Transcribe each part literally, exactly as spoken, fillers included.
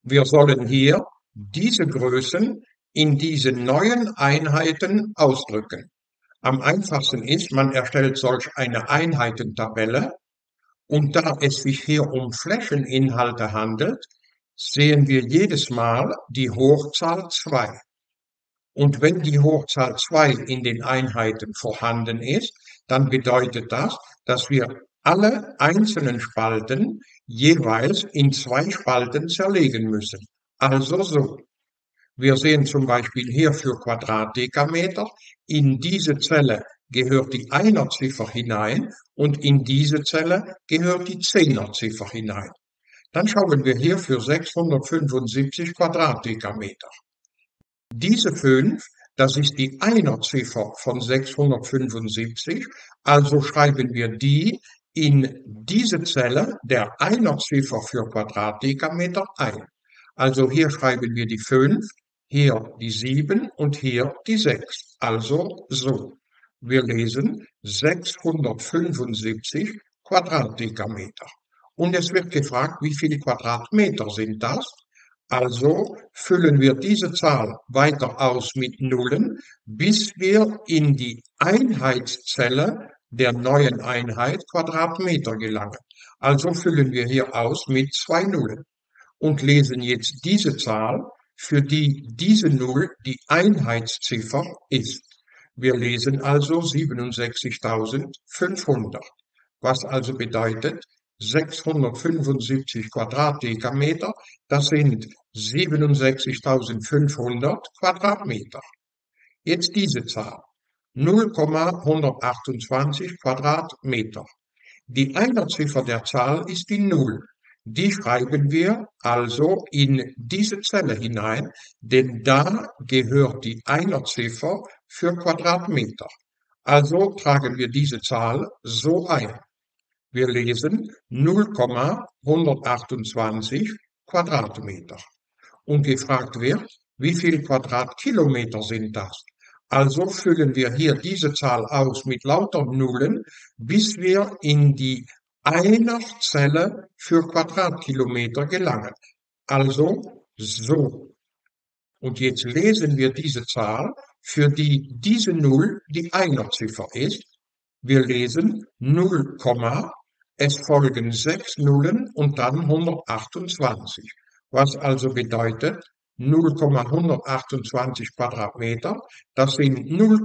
Wir sollen hier diese Größen in diese neuen Einheiten ausdrücken. Am einfachsten ist, man erstellt solch eine Einheitentabelle und da es sich hier um Flächeninhalte handelt, sehen wir jedes Mal die Hochzahl zwei. Und wenn die Hochzahl zwei in den Einheiten vorhanden ist, dann bedeutet das, dass wir alle einzelnen Spalten jeweils in zwei Spalten zerlegen müssen. Also so. Wir sehen zum Beispiel hier für Quadratdekameter, in diese Zelle gehört die Einerziffer hinein und in diese Zelle gehört die Zehnerziffer hinein. Dann schauen wir hier für sechshundertfünfundsiebzig Quadratdekameter. Diese fünf, das ist die Einerziffer von sechshundertfünfundsiebzig, also schreiben wir die in diese Zelle der Einerziffer für Quadratdekameter ein. Also hier schreiben wir die fünf, hier die sieben und hier die sechs. Also so. Wir lesen sechshundertfünfundsiebzig Quadratdekameter. Und es wird gefragt, wie viele Quadratmeter sind das? Also füllen wir diese Zahl weiter aus mit Nullen, bis wir in die Einheitszelle der neuen Einheit Quadratmeter gelangen. Also füllen wir hier aus mit zwei Nullen und lesen jetzt diese Zahl, für die diese Null die Einheitsziffer ist. Wir lesen also siebenundsechzigtausendfünfhundert, was also bedeutet, sechshundertfünfundsiebzig Quadratdekameter, das sind siebenundsechzigtausendfünfhundert Quadratmeter. Jetzt diese Zahl, null Komma hundertachtundzwanzig Quadratmeter. Die Einerziffer der Zahl ist die Null. Die schreiben wir also in diese Zelle hinein, denn da gehört die Einerziffer für Quadratmeter. Also tragen wir diese Zahl so ein. Wir lesen null Komma hundertachtundzwanzig Quadratmeter. Und gefragt wird, wie viele Quadratkilometer sind das? Also füllen wir hier diese Zahl aus mit lauter Nullen, bis wir in die Einerzelle für Quadratkilometer gelangen. Also so. Und jetzt lesen wir diese Zahl, für die diese Null die Einerziffer ist. Wir lesen null, es folgen sechs Nullen und dann hundertachtundzwanzig, was also bedeutet null Komma hundertachtundzwanzig Quadratmeter, das sind null,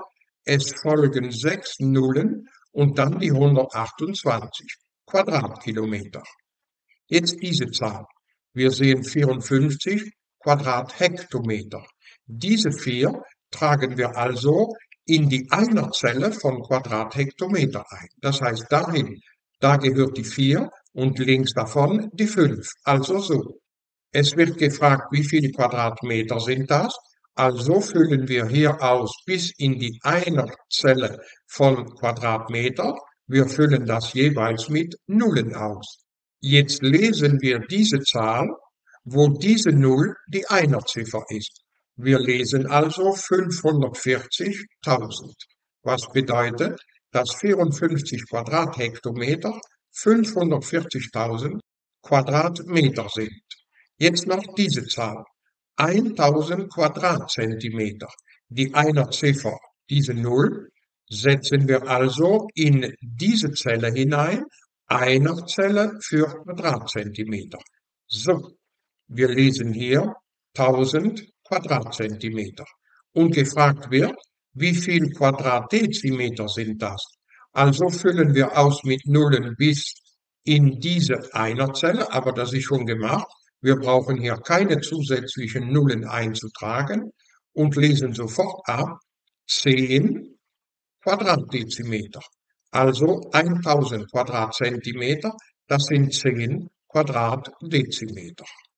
es folgen sechs Nullen und dann die hundertachtundzwanzig Quadratkilometer. Jetzt diese Zahl. Wir sehen vierundfünfzig Quadrathektometer. Diese vier tragen wir also in die Einerzelle von Quadrathektometer ein. Das heißt dahin, da gehört die vier und links davon die fünf. Also so. Es wird gefragt, wie viele Quadratmeter sind das? Also füllen wir hier aus bis in die Einerzelle von Quadratmeter. Wir füllen das jeweils mit Nullen aus. Jetzt lesen wir diese Zahl, wo diese Null die Einerziffer ist. Wir lesen also fünfhundertvierzigtausend, was bedeutet, dass vierundfünfzig Quadrathektometer fünfhundertvierzigtausend Quadratmeter sind. Jetzt noch diese Zahl, tausend Quadratzentimeter. Die Einerziffer, diese Null, setzen wir also in diese Zelle hinein, Einerzelle für Quadratzentimeter. So, wir lesen hier tausend Quadratzentimeter. Und gefragt wird, wie viel Quadratdezimeter sind das? Also füllen wir aus mit Nullen bis in diese Einerzelle, aber das ist schon gemacht. Wir brauchen hier keine zusätzlichen Nullen einzutragen und lesen sofort ab zehn Quadratdezimeter. Also tausend Quadratzentimeter, das sind zehn Quadratdezimeter.